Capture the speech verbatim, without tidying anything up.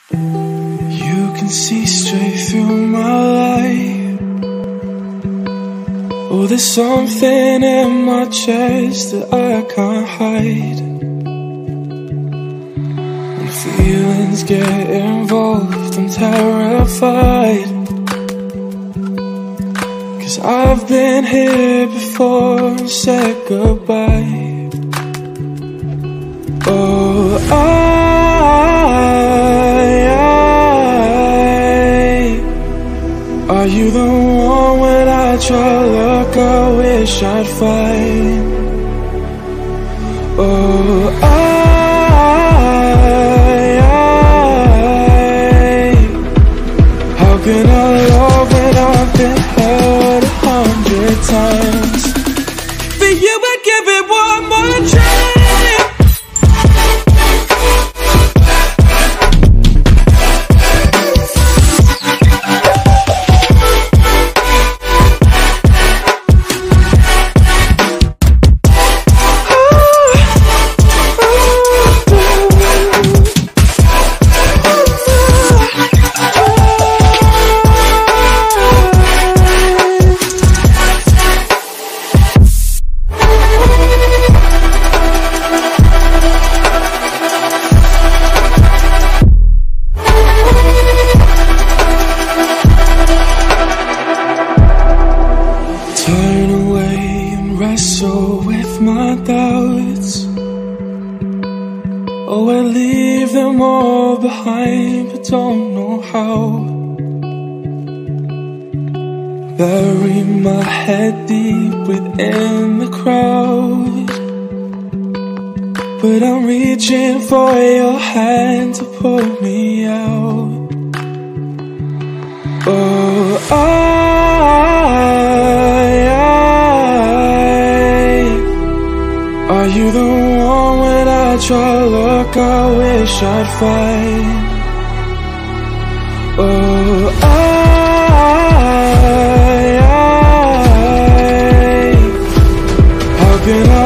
You can see straight through my life. Oh, there's something in my chest that I can't hide. When feelings get involved, I'm terrified. 'Cause I've been here before and said goodbye. Oh, I, I are you the one when I try look I wish I'd find? Oh, I, I how can I love when I've been hurt a hundred times? For you I'd give it one more try. Turn away and wrestle with my doubts. Oh, I leave them all behind, but don't know how. Bury my head deep within the crowd, but I'm reaching for your hand to pull me out. Oh, I are you the one when I try look I wish I'd find? Oh, I, I how can I